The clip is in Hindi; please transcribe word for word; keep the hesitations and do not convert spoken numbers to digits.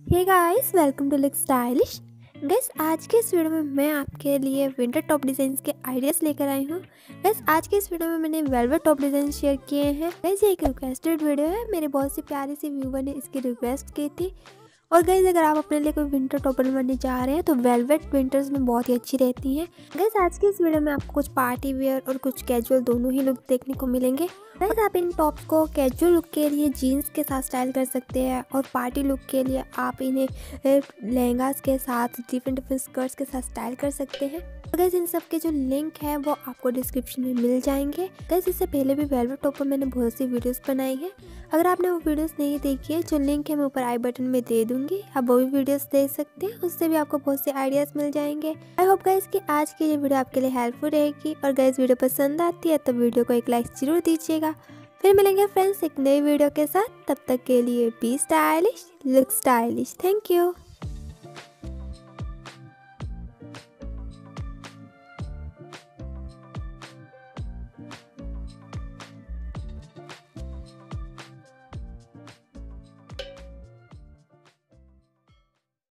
Hey guys, welcome to Look Stylish. Guys आज के इस वीडियो में मैं आपके लिए विंटर टॉप डिज़ाइंस के आइडियाज़ लेकर आई हूँ। गैस आज के इस वीडियो में मैंने वेलवेट टॉप डिज़ाइन शेयर किए हैं। गैस ये एक रिक्वेस्टेड वीडियो है, मेरे बहुत सी प्यारी सी व्यूवर ने इसकी रिक्वेस्ट की थी। और गैस अगर आप अपने लिए कोई विंटर टॉप बनवाने चाह रहे हैं तो वेलवेट विंटर्स में बहुत ही अच्छी रहती हैं। गैस आज की इस वीडियो में आपको कुछ पार्टी वेयर और कुछ कैजुअल दोनों ही लुक देखने को मिलेंगे। गैस आप इन टॉप्स को कैजुअल लुक के लिए जीन्स के साथ स्टाइल कर सकते हैं और पार्टी लुक के लिए आप इन्हें लहंगास के साथ डिफरेंट डिफरेंट स्कर्ट्स के साथ स्टाइल कर सकते हैं। तो गैस इन सब के जो लिंक है वो आपको डिस्क्रिप्शन में मिल जाएंगे। गैस इससे पहले भी वेलवेट टॉप पर मैंने बहुत सी वीडियोस बनाई हैं। अगर आपने वो वीडियोस नहीं देखी है, जो लिंक है मैं ऊपर आई बटन में दे दूंगी, आप वो भी वीडियोस देख सकते हैं। उससे भी आपको बहुत से आइडियाज़ मिल जाएंगे। आई होप गाइस कि आज की ये वीडियो आपके लिए हेल्पफुल रहेगी। और गाइस वीडियो पसंद आती है तो वीडियो को एक लाइक जरूर दीजिएगा। फिर मिलेंगे फ्रेंड्स एक नई वीडियो के साथ। तब तक के लिए be stylish, look stylish. Thank you.